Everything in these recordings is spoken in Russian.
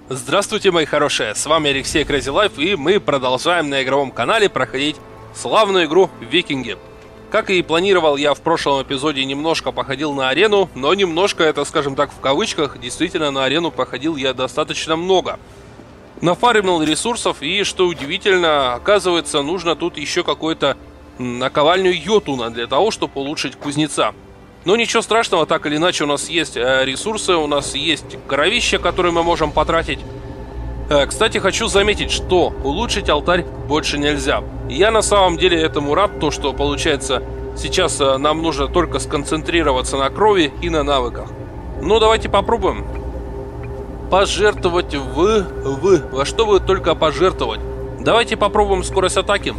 Здравствуйте, мои хорошие, с вами Алексей Crazy Life, и мы продолжаем на игровом канале проходить славную игру Викинги. Как и планировал, я в прошлом эпизоде немножко походил на арену, но немножко, это скажем так в кавычках, действительно на арену походил я достаточно много. Нафармил ресурсов, и что удивительно, оказывается, нужно тут еще какую-то наковальню йотуна для того, чтобы улучшить кузнеца. Но ничего страшного, так или иначе у нас есть ресурсы, у нас есть кровища, которые мы можем потратить. Кстати, хочу заметить, что улучшить алтарь больше нельзя. Я на самом деле этому рад, то что получается сейчас нам нужно только сконцентрироваться на крови и на навыках. Ну давайте попробуем. Пожертвовать во что вы только пожертвовать. Давайте попробуем скорость атаки.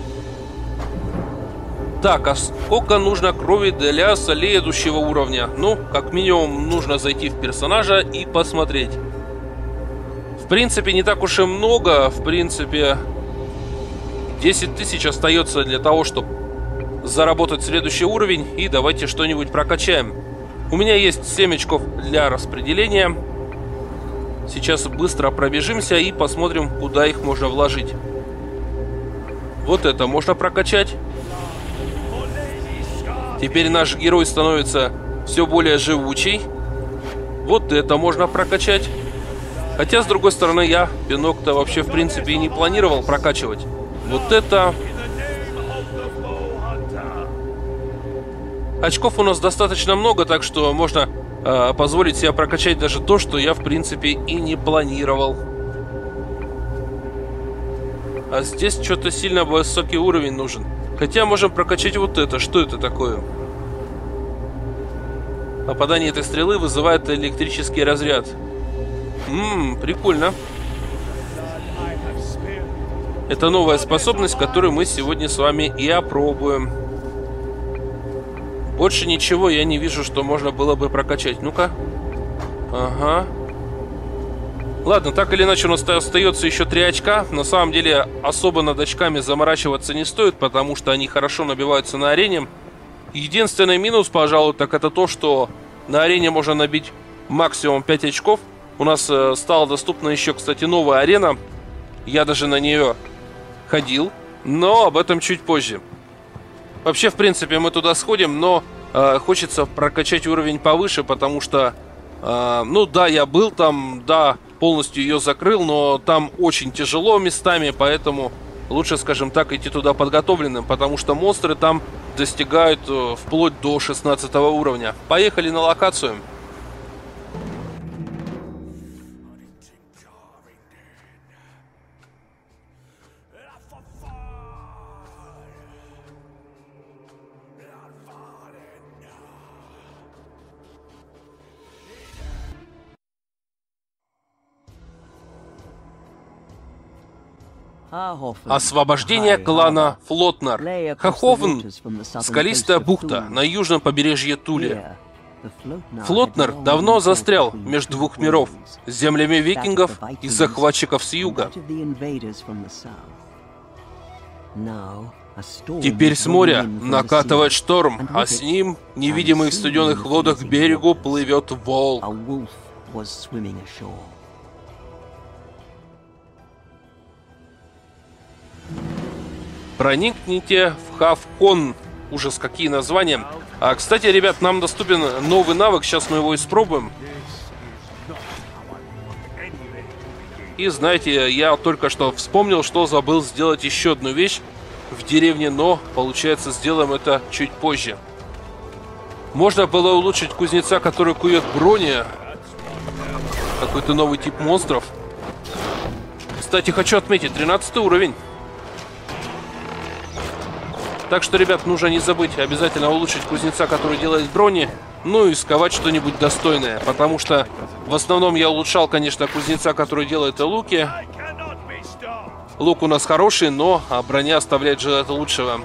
Так, а сколько нужно крови для следующего уровня? Ну, как минимум, нужно зайти в персонажа и посмотреть. В принципе, не так уж и много. В принципе, 10 тысяч остается для того, чтобы заработать следующий уровень. И давайте что-нибудь прокачаем. У меня есть 7 очков для распределения. Сейчас быстро пробежимся и посмотрим, куда их можно вложить. Вот это можно прокачать. Теперь наш герой становится все более живучий. Вот это можно прокачать. Хотя, с другой стороны, я пинок-то вообще, в принципе, и не планировал прокачивать. Вот это... Очков у нас достаточно много, так что можно позволить себе прокачать даже то, что я, в принципе, и не планировал. А здесь что-то сильно высокий уровень нужен. Хотя можем прокачать вот это. Что это такое? Попадание этой стрелы вызывает электрический разряд. Прикольно. Это новая способность, которую мы сегодня с вами и опробуем. Больше ничего я не вижу, что можно было бы прокачать. Ну-ка. Ага. Ладно, так или иначе у нас остается еще 3 очка. На самом деле особо над очками заморачиваться не стоит, потому что они хорошо набиваются на арене. Единственный минус, пожалуй, так это то, что на арене можно набить максимум 5 очков. У нас стала доступна еще, кстати, новая арена. Я даже на нее ходил, но об этом чуть позже. Вообще, в принципе, мы туда сходим, но хочется прокачать уровень повыше, потому что, ну да, я был там, да, полностью ее закрыл, но там очень тяжело местами, поэтому лучше, скажем так, идти туда подготовленным, потому что монстры там достигают вплоть до 16 уровня. Поехали на локацию. Освобождение клана Флотнер. Хаховн – скалистая бухта на южном побережье Тули. Флотнер давно застрял между двух миров – землями викингов и захватчиков с юга. Теперь с моря накатывает шторм, а с ним, невидимый в студеных водах к берегу, плывет волк. Проникните в Хавхон. Ужас, какие названия. Кстати, ребят, нам доступен новый навык. Сейчас мы его испробуем. И знаете, я только что вспомнил, что забыл сделать еще одну вещь в деревне, но, получается, сделаем это чуть позже. Можно было улучшить кузнеца, который кует брони. Какой-то новый тип монстров. Кстати, хочу отметить, 13 уровень. Так что, ребят, нужно не забыть обязательно улучшить кузнеца, который делает брони, ну и сковать что-нибудь достойное, потому что в основном я улучшал, конечно, кузнеца, который делает луки. Лук у нас хороший, но броня оставляет желать лучшего.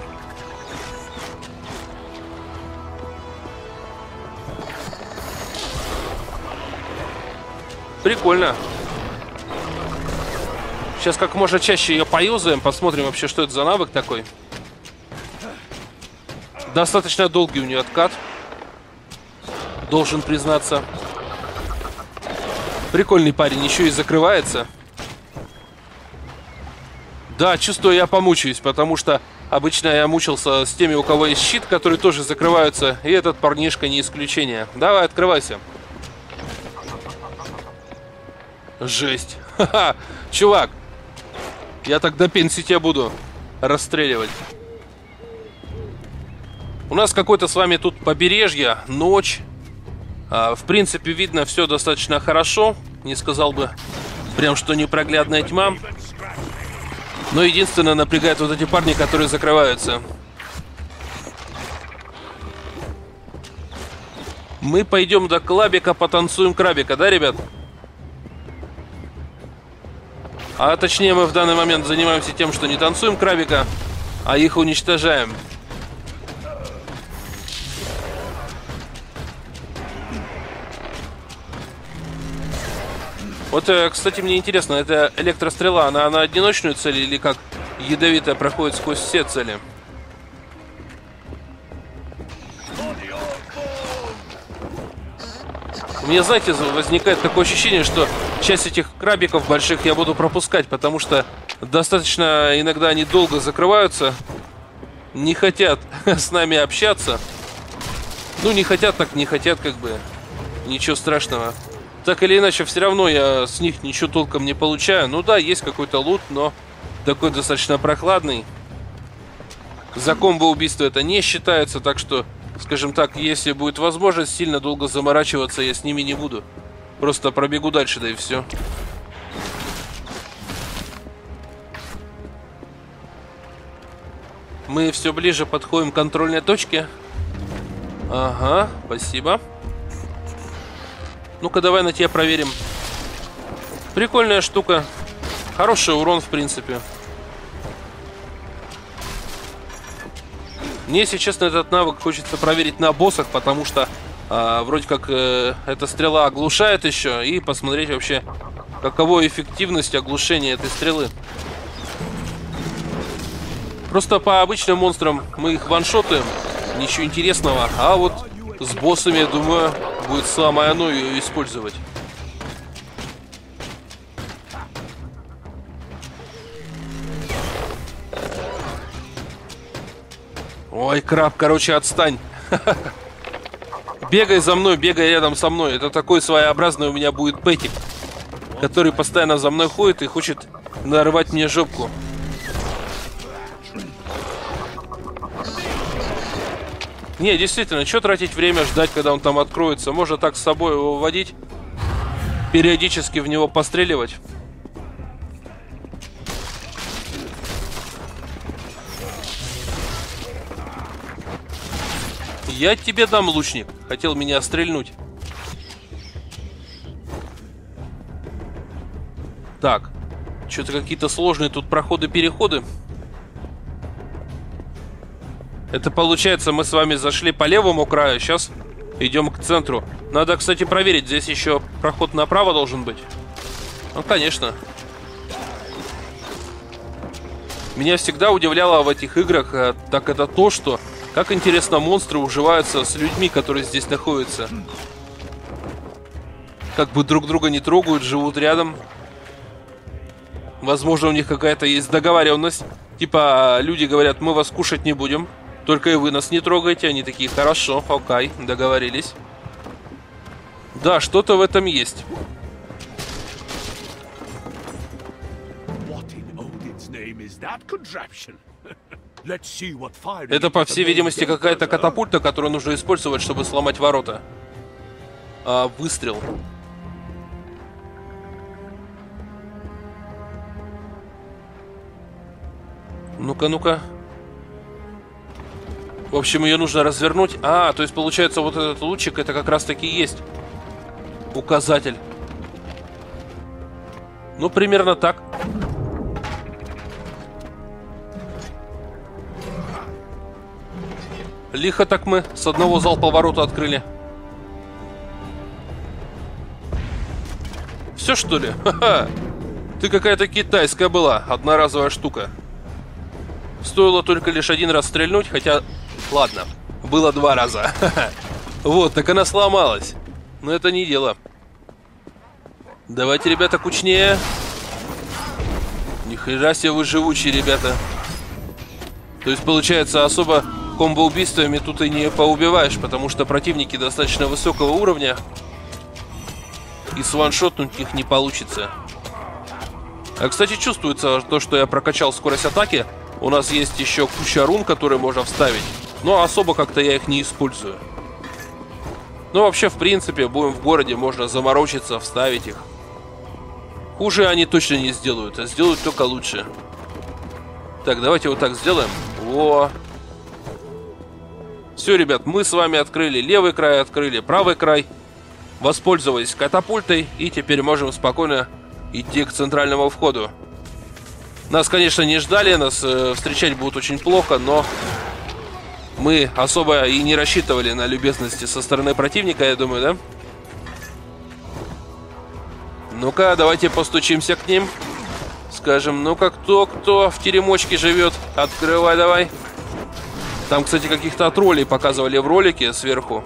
Прикольно. Сейчас как можно чаще ее поюзаем, посмотрим вообще, что это за навык такой. Достаточно долгий у нее откат, должен признаться. Прикольный парень, еще и закрывается. Да, чувствую, я помучаюсь, потому что обычно я мучился с теми, у кого есть щит, которые тоже закрываются, и этот парнишка не исключение. Давай, открывайся. Жесть. Ха-ха, чувак, я так до пенсии тебя буду расстреливать. У нас какое-то с вами тут побережье, ночь. В принципе, видно все достаточно хорошо. Не сказал бы прям, что непроглядная тьма. Но единственное, напрягает вот эти парни, которые закрываются. Мы пойдем до клабика, потанцуем крабика, да, ребят? А точнее, мы в данный момент занимаемся тем, что не танцуем крабика, а их уничтожаем. Вот, кстати, мне интересно, эта электрострела, она на одиночную цель или как ядовитая проходит сквозь все цели? У меня, знаете, возникает такое ощущение, что часть этих крабиков больших я буду пропускать, потому что достаточно иногда они долго закрываются, не хотят с нами общаться. Ну, не хотят, так не хотят, как бы. Ничего страшного. Так или иначе, все равно я с них ничего толком не получаю. Ну да, есть какой-то лут, но такой достаточно прохладный. За комбо-убийство это не считается, так что, скажем так, если будет возможность сильно долго заморачиваться, я с ними не буду. Просто пробегу дальше, да и все. Мы все ближе подходим к контрольной точке. Ага, спасибо. Ну-ка, давай на тебя проверим. Прикольная штука. Хороший урон, в принципе. Мне, если честно, этот навык хочется проверить на боссах, потому что вроде как эта стрела оглушает еще. И посмотреть вообще, каково эффективность оглушения этой стрелы. Просто по обычным монстрам мы их ваншотаем. Ничего интересного. А вот с боссами, я думаю, будет самое оно ее использовать. Ой, краб, короче, отстань. Бегай за мной, бегай рядом со мной. Это такой своеобразный у меня будет пэтик, который постоянно за мной ходит и хочет нарвать мне жопку. Не, действительно, что тратить время, ждать, когда он там откроется? Можно так с собой его водить, периодически в него постреливать. Я тебе дам, лучник. Хотел меня стрельнуть. Так, что-то какие-то сложные тут проходы-переходы. Это получается, мы с вами зашли по левому краю, сейчас идем к центру. Надо, кстати, проверить, здесь еще проход направо должен быть. Ну, конечно. Меня всегда удивляло в этих играх, так это то, что как интересно монстры уживаются с людьми, которые здесь находятся. Как бы друг друга не трогают, живут рядом. Возможно, у них какая-то есть договоренность. Типа, люди говорят, мы вас кушать не будем. Только и вы нас не трогаете. Они такие, хорошо, окей, договорились. Да, что-то в этом есть. Это, по всей видимости, какая-то катапульта, которую нужно использовать, чтобы сломать ворота. Выстрел. Ну-ка, ну-ка. В общем, ее нужно развернуть. То есть, получается, вот этот лучик, это как раз-таки есть указатель. Ну, примерно так. Лихо так мы с одного залпа ворота открыли. Все, что ли? Ха-ха. Ты какая-то китайская была. Одноразовая штука. Стоило только лишь один раз стрельнуть, хотя... Ладно, было 2 раза. Вот, так она сломалась. Но это не дело. Давайте, ребята, кучнее. Ни хрена себе вы живучие, ребята. То есть, получается, особо комбо-убийствами тут и не поубиваешь, потому что противники достаточно высокого уровня. И сваншотнуть их не получится. А, кстати, чувствуется то, что я прокачал скорость атаки. У нас есть еще куча рун, которые можно вставить. Но особо как-то я их не использую. Но вообще, в принципе, будем в городе, можно заморочиться, вставить их. Хуже они точно не сделают, а сделают только лучше. Так, давайте вот так сделаем. Во. Все, ребят, мы с вами открыли левый край, открыли правый край. Воспользовались катапультой. И теперь можем спокойно идти к центральному входу. Нас, конечно, не ждали, нас встречать будут очень плохо, но мы особо и не рассчитывали на любезности со стороны противника, я думаю, да? Ну-ка, давайте постучимся к ним. Скажем, ну-ка, кто в теремочке живет? Открывай давай. Там, кстати, каких-то троллей показывали в ролике сверху.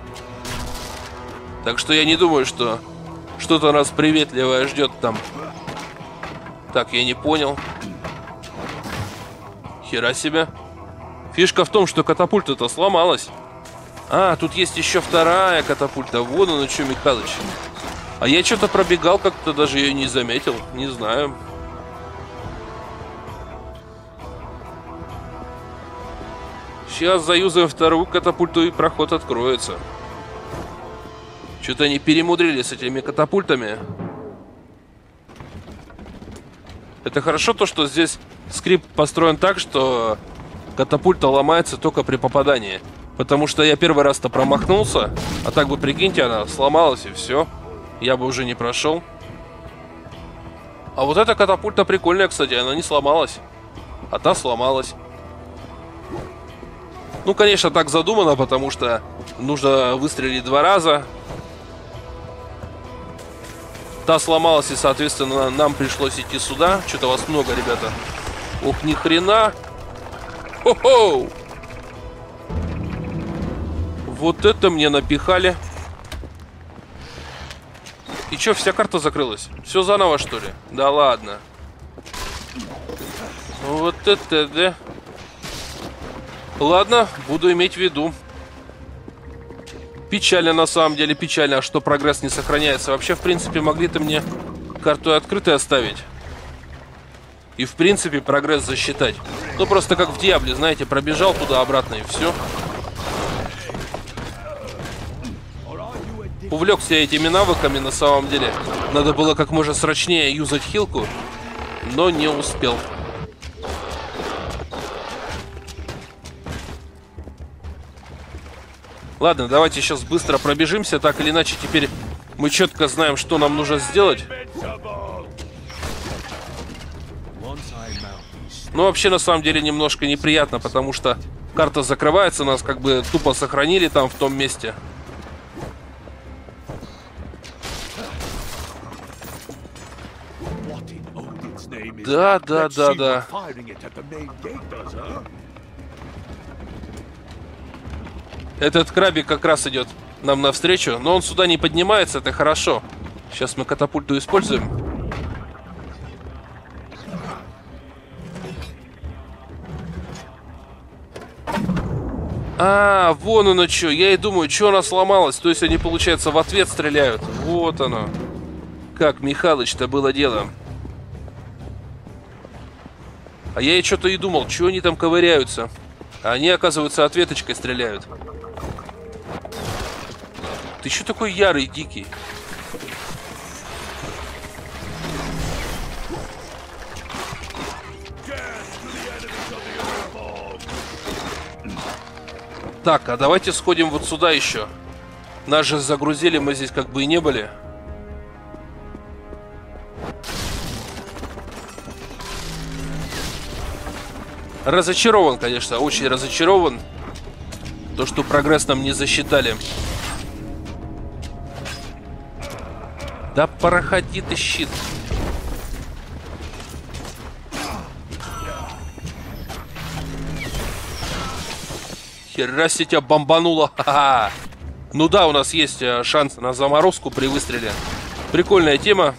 Так что я не думаю, что что-то нас приветливое ждет там. Так, я не понял. Хера себе. Фишка в том, что катапульта-то сломалась. А, тут есть еще вторая катапульта. Вон он, что, Михалыч. А я что-то пробегал, как-то даже ее не заметил. Не знаю. Сейчас заюзаем вторую катапульту, и проход откроется. Что-то они перемудрили с этими катапультами. Это хорошо то, что здесь скрипт построен так, что катапульта ломается только при попадании. Потому что я первый раз-то промахнулся, а так бы, прикиньте, она сломалась и все. Я бы уже не прошел. А вот эта катапульта прикольная, кстати, она не сломалась. А та сломалась. Ну, конечно, так задумано, потому что нужно выстрелить 2 раза. Та сломалась, и, соответственно, нам пришлось идти сюда. Что-то вас много, ребята. Ух, ни хрена. Хо-хо! Вот это мне напихали. И что, вся карта закрылась? Все заново, что ли? Да ладно. Вот это, да. Ладно, буду иметь в виду. Печально, на самом деле, печально, что прогресс не сохраняется. Вообще, в принципе, могли-то мне карту открытой оставить. И, в принципе, прогресс засчитать. Ну, просто как в Диабле, знаете, пробежал туда-обратно и все. Увлекся этими навыками, на самом деле. Надо было как можно срочнее юзать хилку, но не успел. Ладно, давайте сейчас быстро пробежимся. Так или иначе, теперь мы четко знаем, что нам нужно сделать. Но вообще, на самом деле, немножко неприятно, потому что карта закрывается, нас как бы тупо сохранили там, в том месте. Да. Этот крабик как раз идет нам навстречу, но он сюда не поднимается, это хорошо. Сейчас мы катапульту используем. А, вон оно что. Я и думаю, что она сломалась. То есть они, получается, в ответ стреляют. Вот оно. Как, Михалыч-то было дело. А я и что-то и думал, что они там ковыряются. А они, оказывается, ответочкой стреляют. Ты что такой ярый, дикий? Так, а давайте сходим вот сюда еще. Нас же загрузили, мы здесь как бы и не были. Разочарован, конечно, очень разочарован. То, что прогресс нам не засчитали. Да проходи ты, щит. Хера себе тебя бомбануло. Ха-ха. Ну да, у нас есть шанс на заморозку при выстреле. Прикольная тема,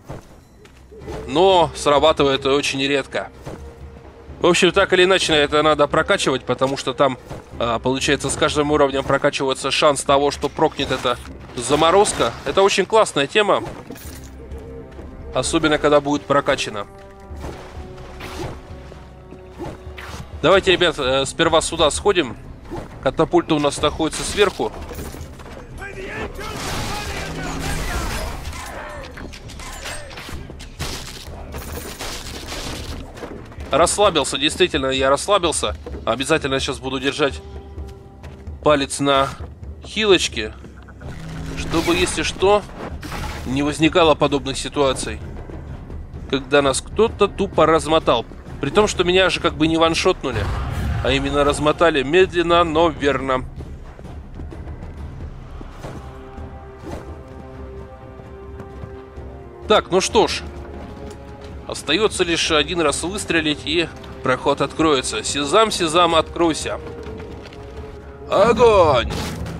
но срабатывает очень редко. В общем, так или иначе, это надо прокачивать, потому что там, получается, с каждым уровнем прокачивается шанс того, что прокнет эта заморозка. Это очень классная тема, особенно когда будет прокачана. Давайте, ребят, сперва сюда сходим. Катапульта у нас находится сверху. Расслабился, действительно, я расслабился. Обязательно сейчас буду держать палец на хилочке, чтобы, если что, не возникало подобных ситуаций, когда нас кто-то тупо размотал. При том, что меня же как бы не ваншотнули, а именно размотали медленно, но верно. Так, ну что ж. Остается лишь один раз выстрелить, и проход откроется. Сезам, сезам, откройся. Огонь!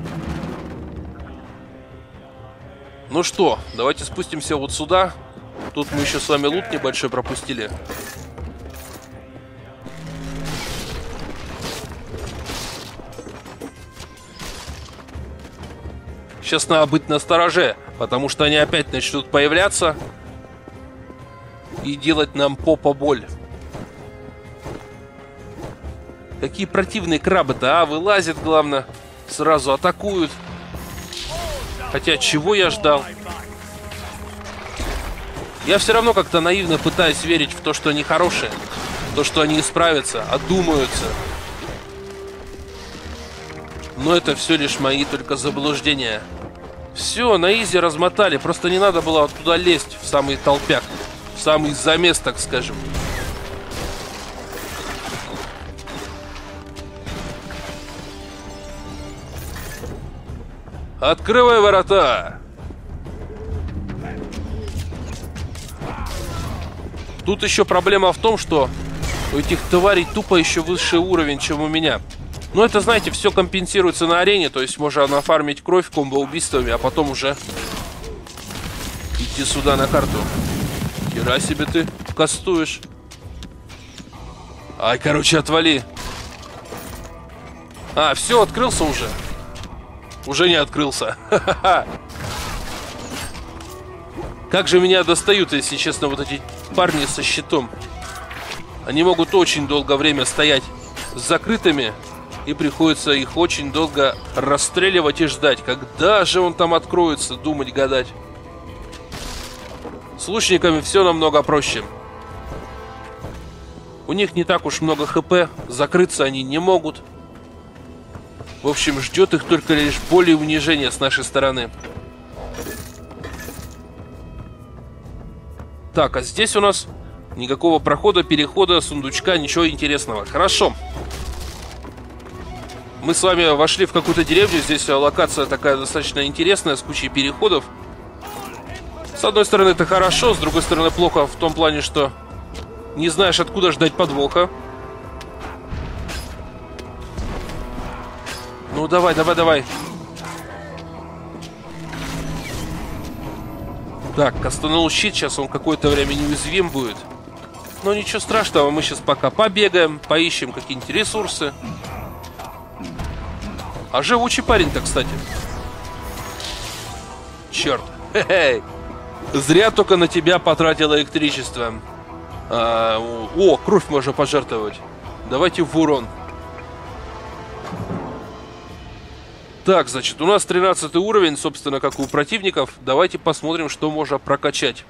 Ну что, давайте спустимся вот сюда. Тут мы еще с вами лут небольшой пропустили. Сейчас надо быть настороже, потому что они опять начнут появляться и делать нам попа боль. Какие противные крабы-то, а? Вылазят, главное, сразу атакуют. Хотя, чего я ждал? Я все равно как-то наивно пытаюсь верить в то, что они хорошие. То, что они исправятся, одумаются. Но это все лишь мои только заблуждения. Все, на изи размотали. Просто не надо было туда лезть, в самый толпяк. В самый замес, так скажем. Открывай ворота! Тут еще проблема в том, что у этих тварей тупо еще высший уровень, чем у меня. Но это, знаете, все компенсируется на арене. То есть можно нафармить кровь комбо-убийствами, а потом уже идти сюда на карту. Хера себе ты кастуешь. Ай, короче, отвали. А, все, открылся уже. Уже не открылся. Как же меня достают, если честно, вот эти парни со щитом. Они могут очень долгое время стоять с закрытыми, и приходится их очень долго расстреливать и ждать. Когда же он там откроется, думать, гадать. С лучниками все намного проще. У них не так уж много хп, закрыться они не могут. В общем, ждет их только лишь боль и унижение с нашей стороны. Так, а здесь у нас никакого прохода, перехода, сундучка, ничего интересного. Хорошо. Мы с вами вошли в какую-то деревню. Здесь локация такая достаточно интересная, с кучей переходов. С одной стороны, это хорошо, с другой стороны, плохо в том плане, что не знаешь, откуда ждать подвоха. Ну, давай, давай, давай. Так, кастанул щит, сейчас он какое-то время неуязвим будет. Но ничего страшного, мы сейчас пока побегаем, поищем какие-нибудь ресурсы. А живучий парень-то, кстати. Черт. Хе-хей. Зря только на тебя потратил электричество. О, кровь можно пожертвовать. Давайте в урон. Так, значит, у нас 13 уровень, собственно, как у противников. Давайте посмотрим, что можно прокачать.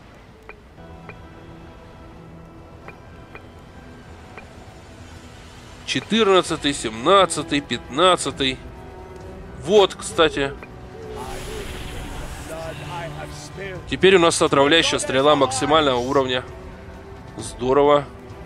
«14, 17, 15. Вот, кстати. Теперь у нас отравляющая стрела максимального уровня. Здорово.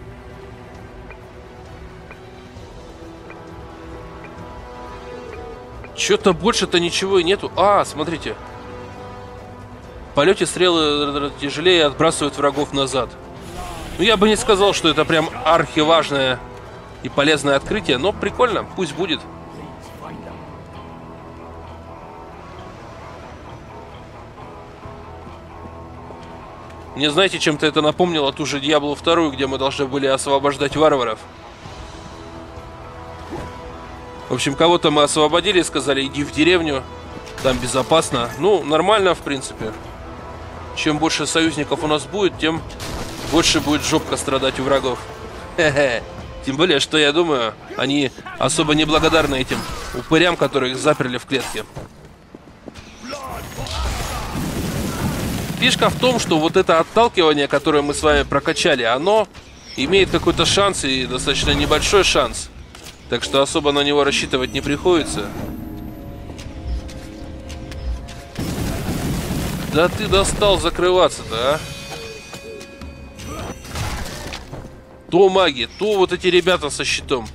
Что-то больше-то ничего и нету. А, смотрите. В полете стрелы тяжелее отбрасывают врагов назад. Ну, я бы не сказал, что это прям архиважное и полезное открытие, но прикольно, пусть будет. Мне, знаете, чем-то это напомнило ту же Diablo 2, где мы должны были освобождать варваров. В общем, кого-то мы освободили, сказали, иди в деревню, там безопасно. Ну, нормально, в принципе. Чем больше союзников у нас будет, тем больше будет жопка страдать у врагов. Хе-хе. Тем более, что я думаю, они особо не благодарны этим упырям, которые их заперли в клетке. Фишка в том, что вот это отталкивание, которое мы с вами прокачали, оно имеет какой-то шанс, и достаточно небольшой шанс. Так что особо на него рассчитывать не приходится. Да ты достал закрываться-то, а? То маги, то вот эти ребята со щитом.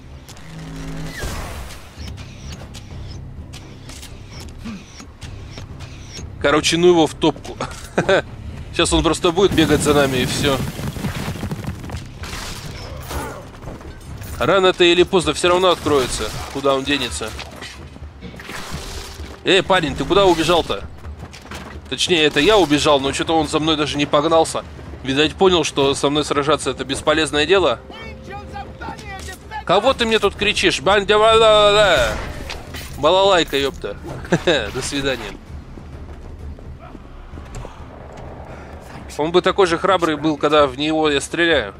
Короче, ну его в топку. Сейчас он просто будет бегать за нами и все. Рано-то или поздно все равно откроется. Куда он денется? Эй, парень, ты куда убежал-то? Точнее, это я убежал, но что-то он за мной даже не погнался. Видать, понял, что со мной сражаться это бесполезное дело. Кого ты мне тут кричишь? Балалайка, ёпта. До свидания. Он бы такой же храбрый был, когда в него я стреляю.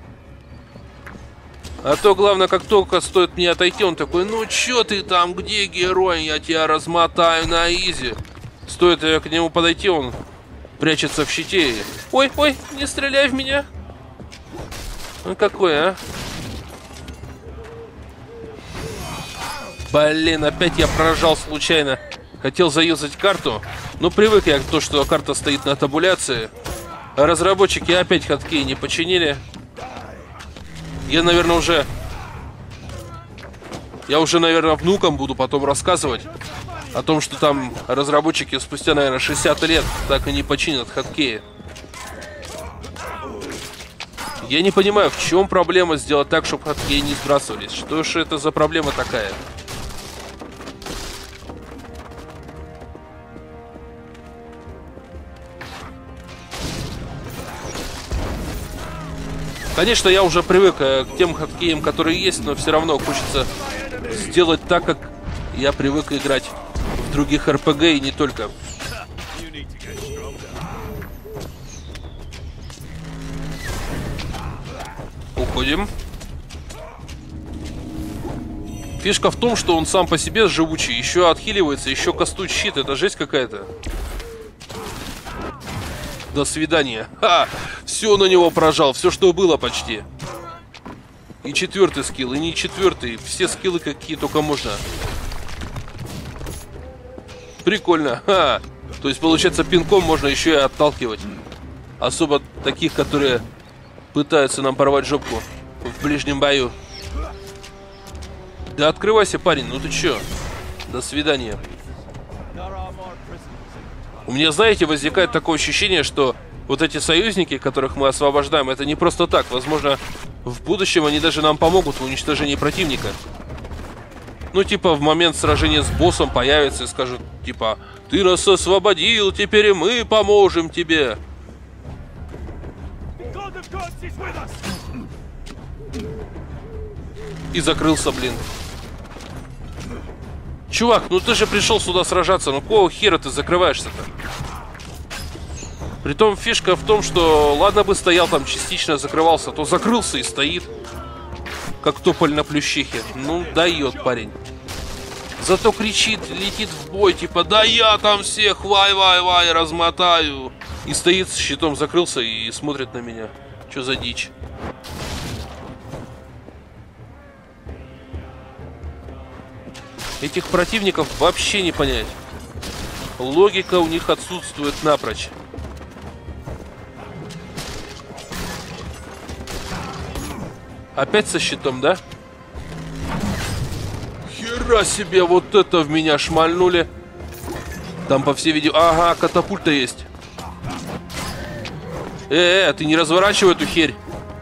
А то, главное, как только стоит мне отойти, он такой, ну чё ты там, где герой? Я тебя размотаю на изи. Стоит к нему подойти, он прячется в щите. Ой, ой, не стреляй в меня. Ну какой, а? Блин, опять я прожал случайно. Хотел заюзать карту. Но привык я к тому, что карта стоит на табуляции. А разработчики опять хоткей не починили. Я, наверное, уже... наверное, внукам буду потом рассказывать о том, что там разработчики спустя, наверное, 60 лет так и не починят хоткеи. Я не понимаю, в чем проблема сделать так, чтобы хоткеи не сбрасывались. Что же это за проблема такая? Конечно, я уже привык к тем хоткеям, которые есть, но все равно хочется сделать так, как я привык играть в других РПГ и не только. Уходим. Фишка в том, что он сам по себе живучий, еще отхиливается, еще кастует щит. Это жесть какая-то. До свидания. Ха! Все на него прожал, все, что было почти. И четвертый скилл, и не четвертый. Все скиллы какие только можно. Прикольно. Ха! То есть, получается, пинком можно еще и отталкивать. Особо таких, которые пытаются нам порвать жопку в ближнем бою. Да открывайся, парень, ну ты че? До свидания. У меня, знаете, возникает такое ощущение, что вот эти союзники, которых мы освобождаем, это не просто так. Возможно, в будущем они даже нам помогут в уничтожении противника. Ну, типа, в момент сражения с боссом появятся и скажут, типа, ты нас освободил, теперь и мы поможем тебе. И закрылся, блин. Чувак, ну ты же пришел сюда сражаться, ну какого хера ты закрываешься-то? Притом фишка в том, что ладно бы стоял там, частично закрывался, то закрылся и стоит, как тополь на плющихе. Ну, дает парень. Зато кричит, летит в бой, типа, да я там всех, вай-вай-вай, размотаю. И стоит с щитом, закрылся и смотрит на меня. Че за дичь? Этих противников вообще не понять. Логика у них отсутствует напрочь. Опять со щитом, да? Хера себе, вот это в меня шмальнули. Там по всей видео... Ага, катапульта есть. Ты не разворачивай эту херь.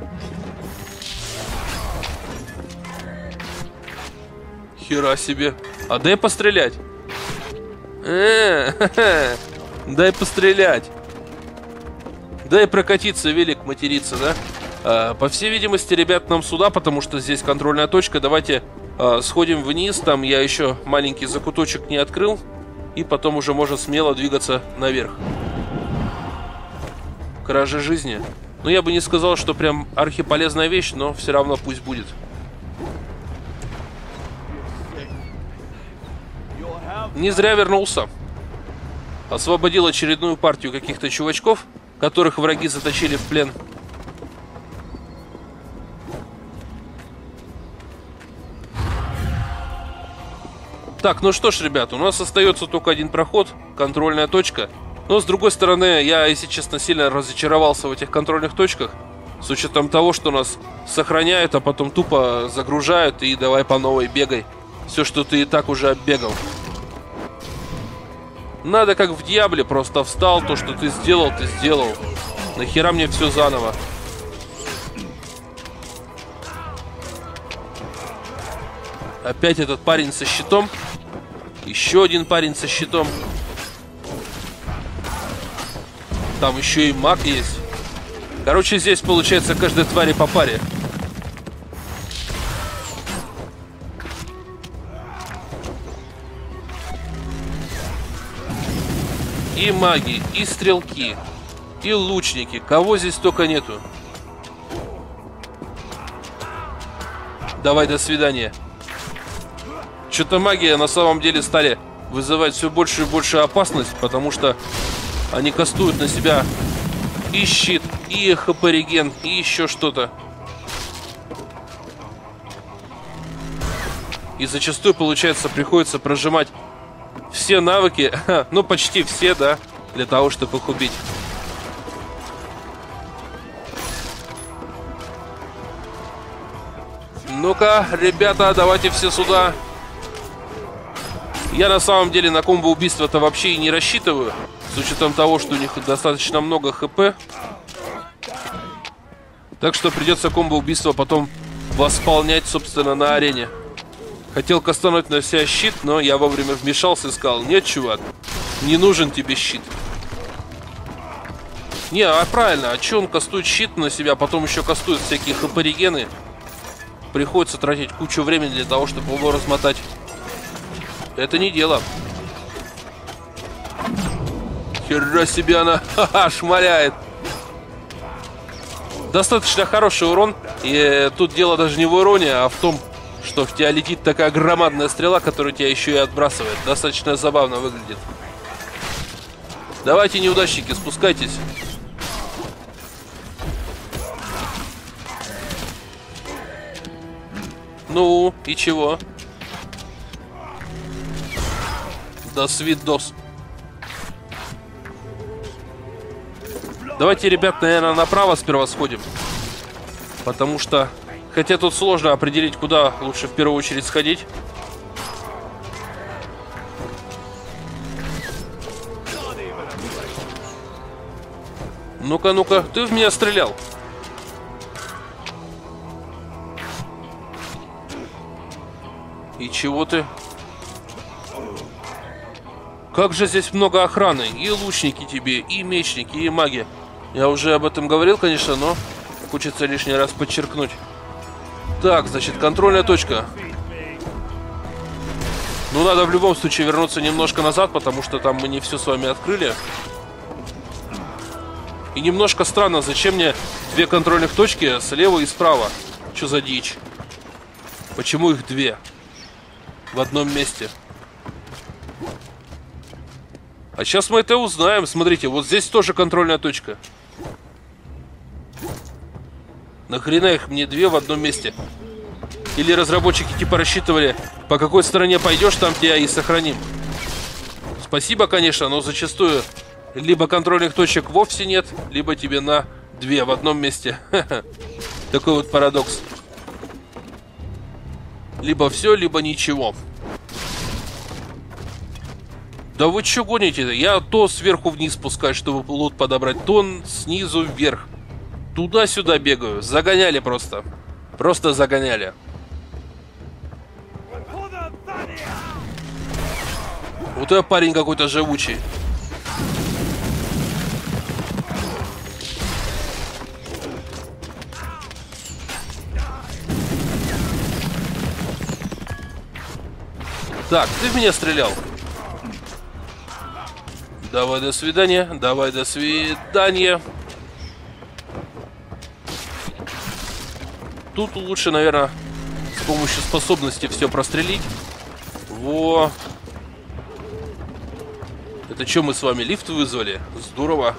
Хера себе. А дай пострелять. Дай пострелять. Да и прокатиться, велик материться, да? По всей видимости, ребят, нам сюда, потому что здесь контрольная точка. Давайте сходим вниз, там я еще маленький закуточек не открыл. И потом уже можно смело двигаться наверх. Кража жизни. Ну, я бы не сказал, что прям архиполезная вещь, но все равно пусть будет. Не зря вернулся. Освободил очередную партию каких-то чувачков, которых враги заточили в плен. Так, ну что ж, ребят, у нас остается только один проход, контрольная точка. Но, с другой стороны, я, если честно, сильно разочаровался в этих контрольных точках. С учетом того, что нас сохраняют, а потом тупо загружают и давай по новой бегай. Все, что ты и так уже оббегал. Надо как в Диабле, просто встал, то, что ты сделал, ты сделал. Нахера мне все заново? Опять этот парень со щитом. Еще один парень со щитом. Там еще и маг есть. Короче, здесь получается каждой твари по паре. И маги, и стрелки, и лучники. Кого здесь только нету. Давай, до свидания. Что-то магия на самом деле стали вызывать все больше и больше опасность, потому что они кастуют на себя и щит, и хп-реген, и еще что-то. И зачастую, получается, приходится прожимать все навыки, ну почти все, да, для того, чтобы их убить. Ну-ка, ребята, давайте все сюда. Я на самом деле на комбо-убийство-то вообще и не рассчитываю, с учетом того, что у них достаточно много хп. Так что придется комбо-убийство потом восполнять, собственно, на арене. Хотел кастануть на себя щит, но я вовремя вмешался и сказал: нет, чувак, не нужен тебе щит. Не, а правильно, а че он кастует щит на себя, потом еще кастует всякие хп-регены. Приходится тратить кучу времени для того, чтобы его размотать. Это не дело. Хера себе она шмаляет. Достаточно хороший урон. И тут дело даже не в уроне, а в том, что в тебя летит такая громадная стрела, которая тебя еще и отбрасывает. Достаточно забавно выглядит. Давайте, неудачники, спускайтесь. Ну, и чего? До свидос. Давайте, ребят, наверное, направо сперва сходим. Потому что, хотя тут сложно определить, куда лучше в первую очередь сходить. Ну-ка, ну-ка, ты в меня стрелял. И чего ты? Как же здесь много охраны. И лучники тебе, и мечники, и маги. Я уже об этом говорил, конечно, но хочется лишний раз подчеркнуть. Так, значит, контрольная точка. Ну, надо в любом случае вернуться немножко назад, потому что там мы не все с вами открыли. И немножко странно, зачем мне две контрольных точки слева и справа? Что за дичь? Почему их две в одном месте? А сейчас мы это узнаем. Смотрите, вот здесь тоже контрольная точка. Нахрена их мне две в одном месте? Или разработчики типа рассчитывали, по какой стороне пойдешь, там тебя и сохраним. Спасибо, конечно, но зачастую либо контрольных точек вовсе нет, либо тебе на две в одном месте. Такой вот парадокс. Либо все, либо ничего. Да вы что гоните-то? Я то сверху вниз спускаюсь, чтобы лут подобрать, то снизу вверх. Туда-сюда бегаю. Загоняли просто. Просто загоняли. Вот это парень какой-то живучий. Так, ты в меня стрелял. Давай, до свидания. Давай, до свидания. Тут лучше, наверное, с помощью способности все прострелить. Во. Это что, мы с вами лифт вызвали? Здорово.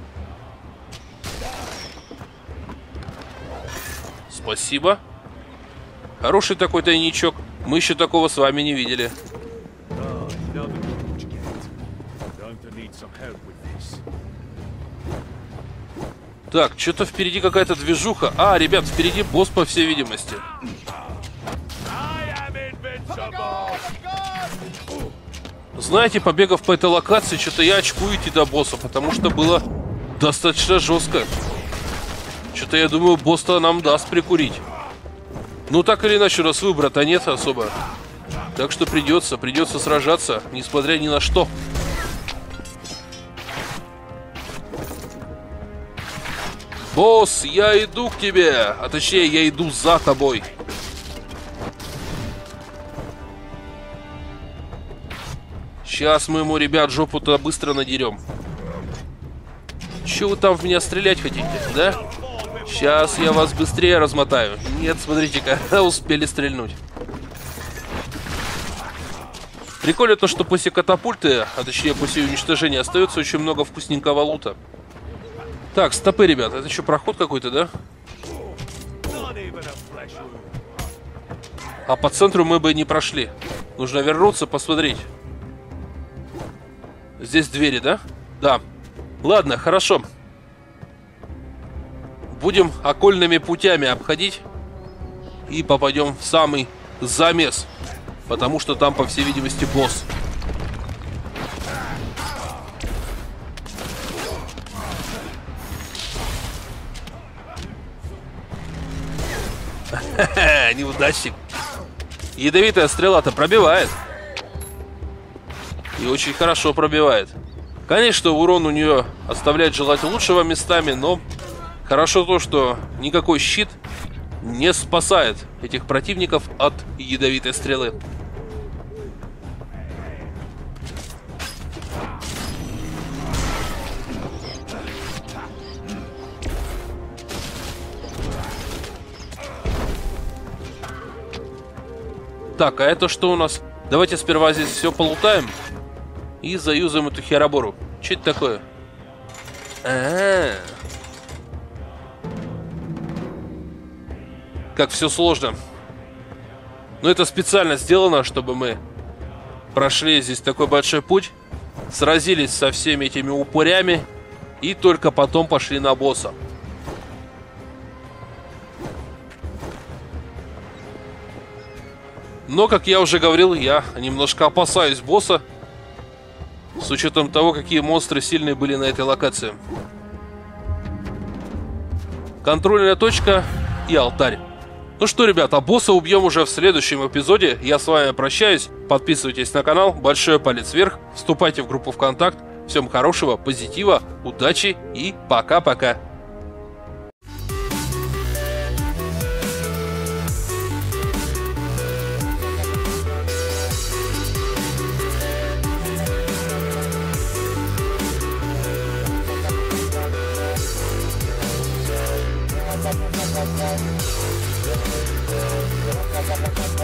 Спасибо. Хороший такой тайничок. Мы еще такого с вами не видели. Так, что-то впереди какая-то движуха. А, ребят, впереди босс, по всей видимости. Знаете, побегав по этой локации, что-то я очкую идти до босса, потому что было достаточно жестко. Что-то я думаю, босс-то нам даст прикурить. Ну, так или иначе, у нас выбора-то нет особо. Так что придется сражаться, несмотря ни на что. Босс, я иду к тебе. А точнее, я иду за тобой. Сейчас мы ему, ребят, жопу-то быстро надерем. Че вы там в меня стрелять хотите, да? Сейчас я вас быстрее размотаю. Нет, смотрите-ка, успели стрельнуть. Прикольно то, что после катапульты, а точнее после уничтожения, остается очень много вкусненького лута. Так, стопы, ребят, это что, проход какой-то, да? А по центру мы бы не прошли. Нужно вернуться, посмотреть. Здесь двери, да? Да. Ладно, хорошо. Будем окольными путями обходить. И попадем в самый замес. Потому что там, по всей видимости, босс. Ха-ха, неудачник. Ядовитая стрела-то пробивает. И очень хорошо пробивает. Конечно, урон у нее оставляет желать лучшего местами, но хорошо то, что никакой щит не спасает этих противников от ядовитой стрелы. Так, а это что у нас? Давайте сперва здесь все полутаем и заюзаем эту херобору. Что это такое? Как все сложно. Но это специально сделано, чтобы мы прошли здесь такой большой путь, сразились со всеми этими упырями и только потом пошли на босса. Но, как я уже говорил, я немножко опасаюсь босса, с учетом того, какие монстры сильные были на этой локации. Контрольная точка и алтарь. Ну что, ребята, босса убьем уже в следующем эпизоде. Я с вами прощаюсь. Подписывайтесь на канал, большой палец вверх, вступайте в группу ВКонтакт. Всем хорошего, позитива, удачи и пока-пока. We'll be right back.